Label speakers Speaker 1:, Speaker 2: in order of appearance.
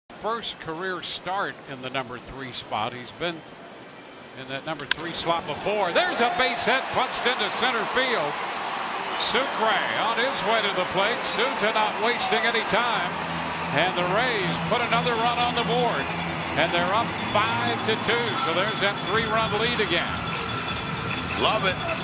Speaker 1: First career start in the number 3 spot. He's been in that number 3 slot before. There's a base hit punched into center field. Sucre on his way to the plate. Souza not wasting any time. And the Rays put another run on the board. And they're up 5-2. So there's that 3-run lead again.
Speaker 2: Love it.